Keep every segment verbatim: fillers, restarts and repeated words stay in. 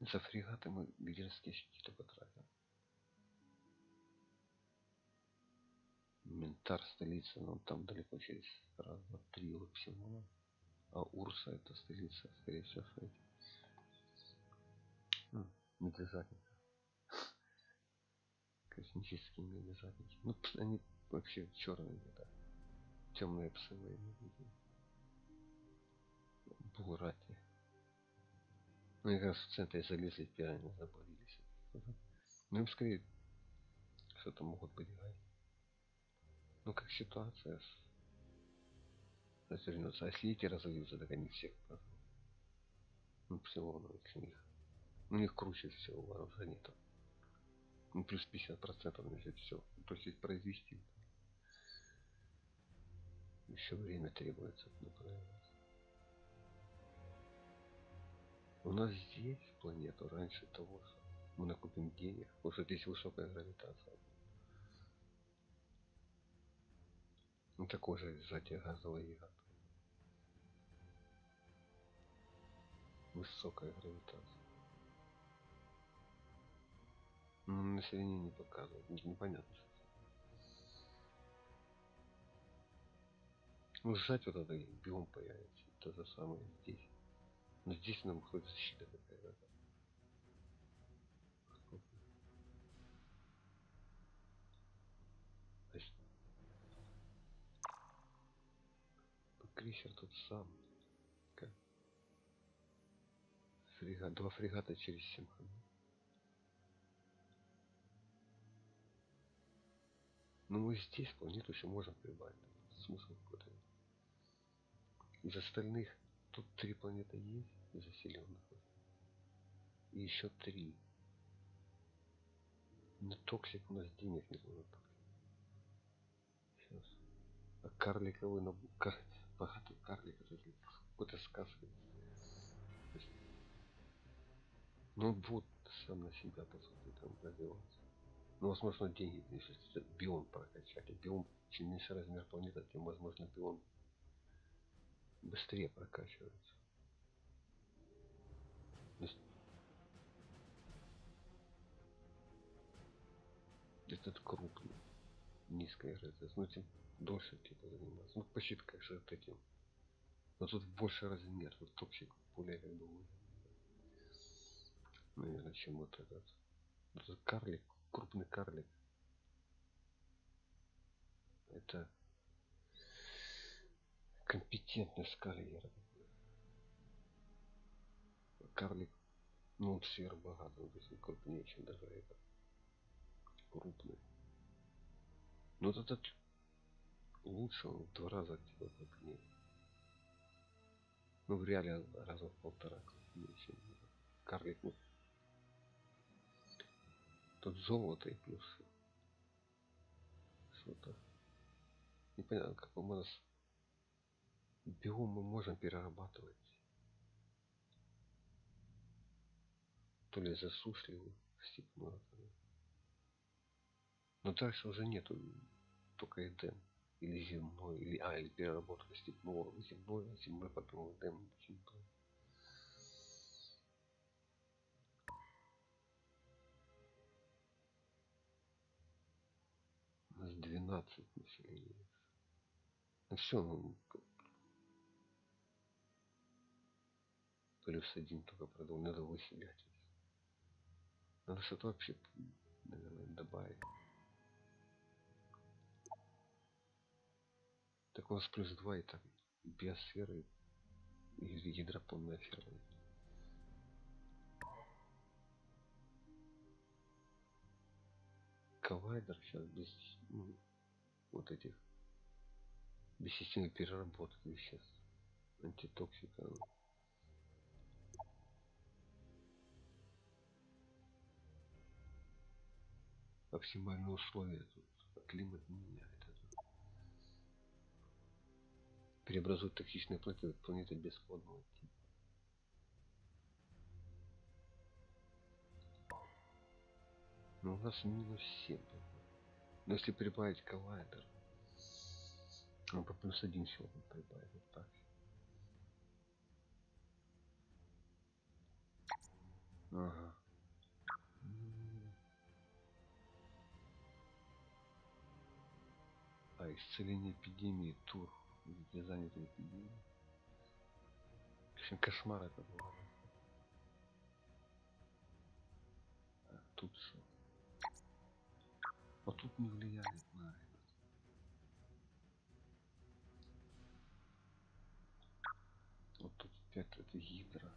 За фрегаты мы лидерские щиты потратим. Ментар столица, но там далеко через раз, два, три вот всего. А Урса это столица, скорее всего, эти. Ну, медвежатники. Космические медвежатники. Ну, они вообще черные, да. Темные псы войны. Бурати. Ну, как раз в центре залезли пираньи, забылись. Ну, им скорее что-то могут подигать. Ну, как ситуация развернется. А если эти разовьются, так они всех проживут. Ну, всего ну, у них. У них круче всего вооружения там. Ну, плюс пятьдесят процентов если все. То есть произвести. Еще время требуется. У нас здесь планету раньше того, что мы накупим денег, потому что здесь высокая гравитация. Ну, такой же сжатие газовый гигант. Высокая гравитация. Ну, население не показывает, непонятно. Ну, сжать вот это биом появится. То же самое здесь. Но здесь нам хоть защита какая-то. Крейсер тот сам. Как? Фрегат. Два фрегата через семь ходов. Ну мы здесь планету еще можем прибавить. Смысл какой-то. Из остальных тут три планеты есть заселенных. И еще три. На токсик у нас денег не было. Сейчас. А карликовый набор. Кар... Богатый карлик. Какой-то сказка. Ну вот сам на себя по сути там развиваться. Ну возможно деньги, если биом прокачать. А биом, чем меньше размер планеты, тем возможно биом быстрее прокачивается. Есть... Этот крупный, низкая гравитация, ну тем дольше типа заниматься. Ну почти как же вот этим. Но тут больше размер, вот токсик более как бы, наверное, чем вот этот. Этот карлик, крупный карлик. Это компетентность карьера. Карлик, ну он сверхбогатый, он если крупнее, чем даже этот. Крупный. Но вот этот лучше, он в два раза типа крупнее. Ну в реале раза в полтора крупнее, чем карлик. Вот. Тут золото и плюс что-то. Непонятно, как у нас биом мы можем перерабатывать. То ли засушливый, степной. Но дальше уже нету только эдем. Или земной, или а, или переработка степного, земной, земной, потом эдем, земной. У нас двенадцать населения. Ну все, ну плюс один только продал, надо выселять. Надо что-то вообще, наверное, добавить. Так у нас плюс два и так биосферы и гидропонная ферма. Коллайдер сейчас без ну, вот этих без системы переработки веществ, антитоксика. Оптимальные условия тут, климат не меняет это. Преобразуют токсичные планеты в планеты бесплодного типа. Но у нас минус семь. Но если прибавить коллайдер, он по плюс один всего прибавит. Вот так. Ага. М. А, исцеление эпидемии, тур, где заняты эпидемией. В общем, кошмар это был. А тут что? Вот тут не влияет на это. Вот тут опять это гидра.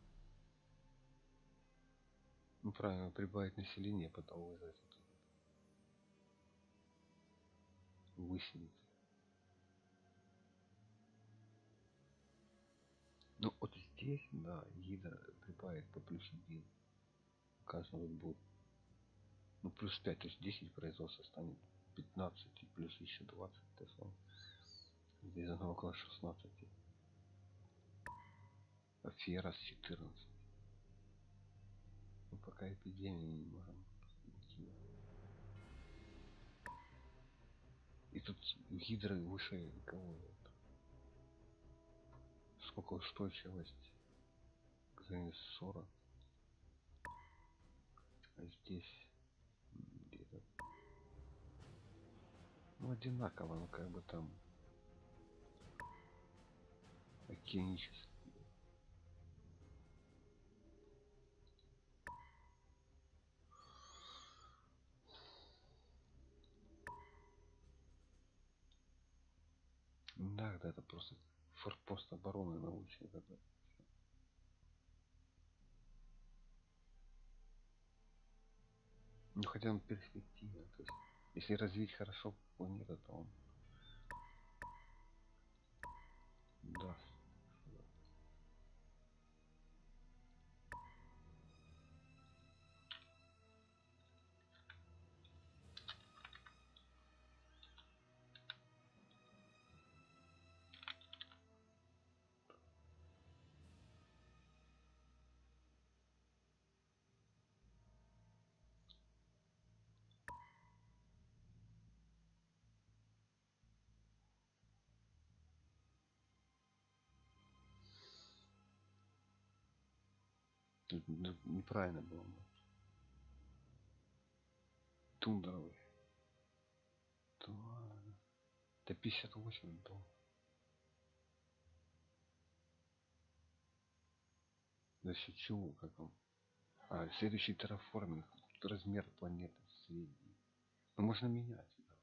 Ну правильно, прибавить население, потом вызвать вот это. Выселить. Ну вот здесь, да, гидра прибавит по плюс один. Кажется, вот будет. Ну плюс пять, то есть десять производства станет пятнадцать и плюс еще двадцать. То есть он здесь она около шестнадцати. А Фера с четырнадцать. Ну пока эпидемии не можем. И тут гидры выше кого? Сколько устойчивость? Где сорок. А здесь где-то. Ну одинаково, ну как бы там океанически. Да, да, это просто форпост обороны научный какой-то. Ну хотя он перспективный. То есть, если развить хорошо планету, то он даст. Тут неправильно было. Тундровый. Это пятьдесят восемь до. За счет чего, как он? А, следующий терраформинг. Размер планеты средний. Ну, можно менять. Да.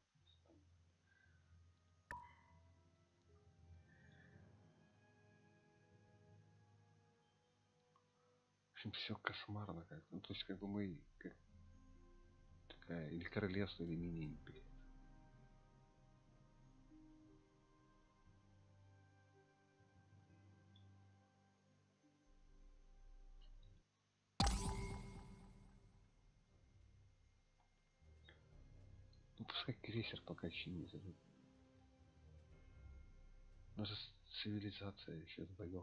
В общем, все кошмарно как. Ну, то есть, как бы мы как такая или королевство, или мини-империя. Ну, пускай крейсер пока чинится. Наша цивилизация сейчас боёв.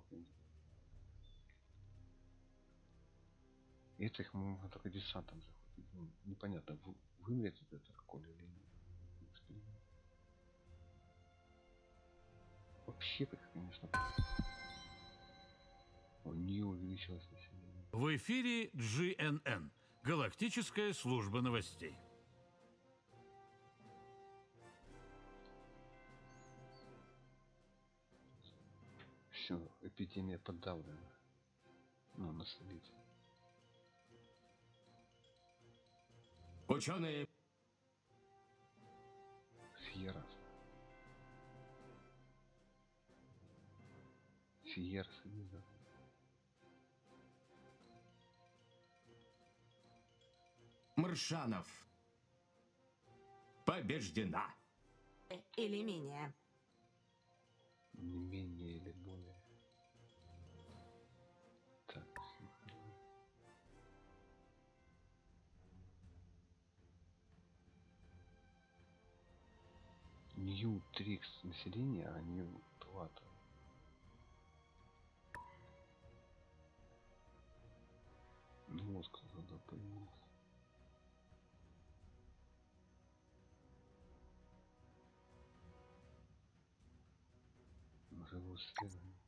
Этих мы можем только десантом захватить. Ну, непонятно, вымрет это какой или нет. Вообще-то, конечно, не увеличилось население. В эфире джи эн эн, Галактическая служба новостей. Все, эпидемия подавлена. Ну, наследить. Ученые. Фьерас. Фьерас, не знаю. Маршанов побеждена. Или менее. Не менее или более. Так, Нью Трикс население, а Нью Туата. Мозг надо появился. Живу исследование.